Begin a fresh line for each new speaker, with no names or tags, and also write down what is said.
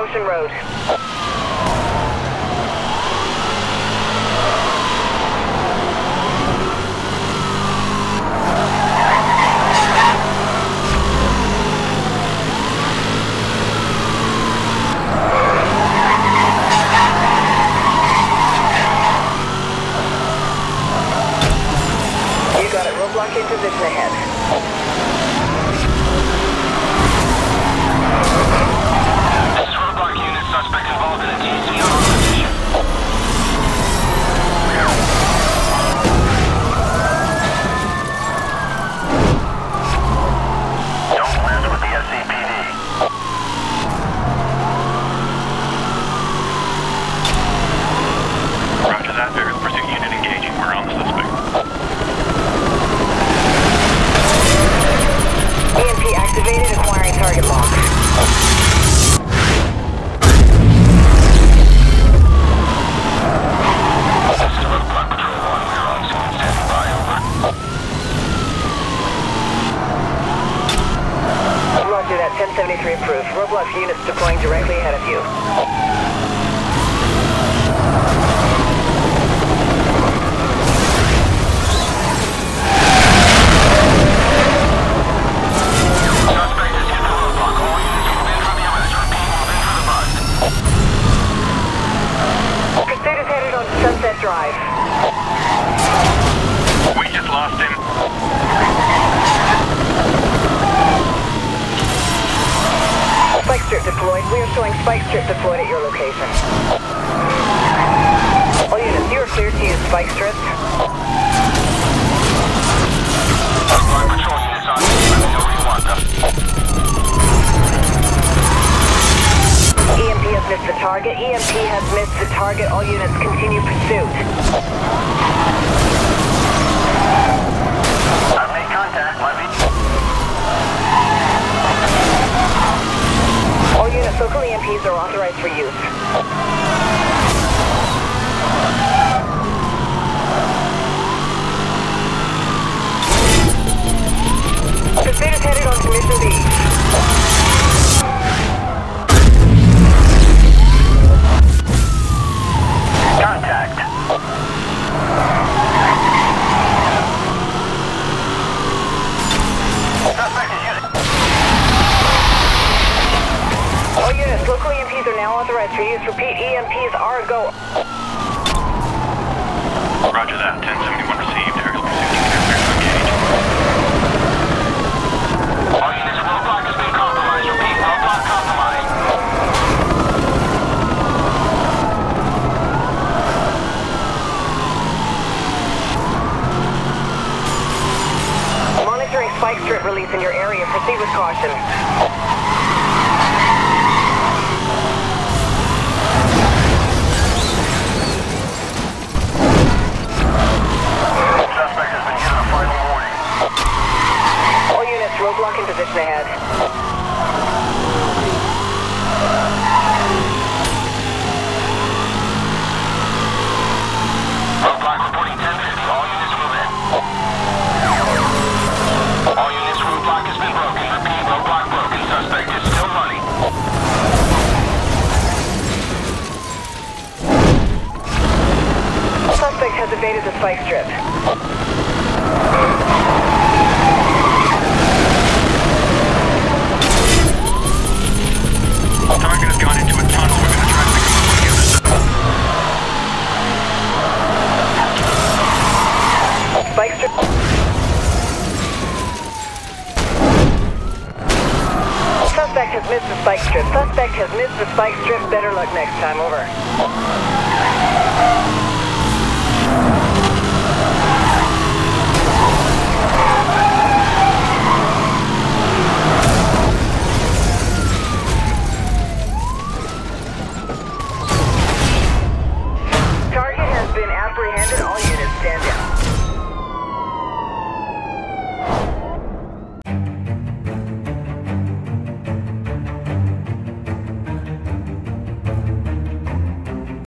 Ocean Road. You got it. Roadblock in position ahead.
Suspect involved in a TCO operation. Don't land with the SCPD. Roger that. Vehicle pursuit unit engaging. We're on the suspect.
EMP activated, acquiring target lock. Roger that, 1073 approved. Roadblock units deploying directly ahead of you.
Suspect has hit the roadblock. All units move in for the arrest. Repeat, move in for the bust.
Pursuit is headed on Sunset Drive.
We just lost him.
Spike strip deployed. We are showing spike strip deployed at your location. All units, you are cleared to use spike strips.
Our patrol units on. Let me know where you want them.
EMP has missed the target. EMP has missed the target. All units continue pursuit.
I've made contact.
All units, local EMPs are authorized for use. Pursuit is headed on to Mission B.
Contact. Suspect is unit.
All units, local EMPs are now authorized for use. Repeat, EMPs are a go.
Roger that. 1071 received. Aerial pursuit unit clear to engage. All units, roadblock has been compromised. Repeat, roadblock compromised.
Monitoring spike strip release in your area. Proceed with caution.
Suspect has been given a final warning.
All units, roadblock in position ahead.
Roadblock reporting 1050. All units move in. All units, roadblock has been broken. Repeat, roadblock broken. Suspect is still running.
Suspect has evaded the spike strip.
Target has gone into a tunnel. We're going to try to pick him up on the other side.
Spike strip. Suspect has missed the spike strip. Suspect has missed the spike strip. Better luck next time. Over.